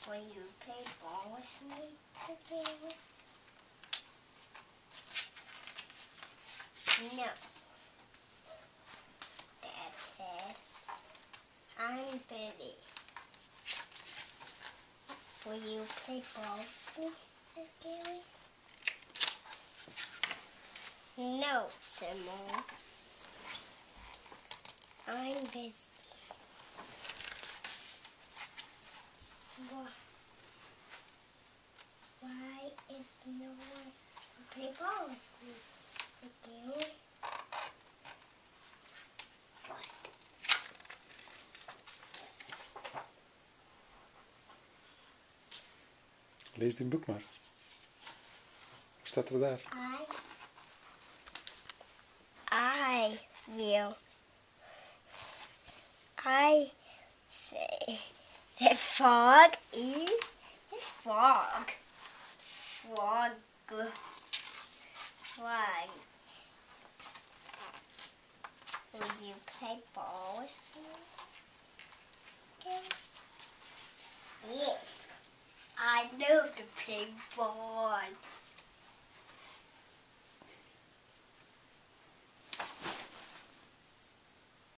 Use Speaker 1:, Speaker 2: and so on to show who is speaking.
Speaker 1: Will you play ball with me today? No. Dad said, I'm busy. Will you play ball with me today? No, said Mom. I'm busy. Why is no one to play ball with me today?
Speaker 2: Lees die boek maar. Wat staat er daar?
Speaker 1: I say the frog is a frog. Frog. Would you play ball with me? Yes, I know to play ball.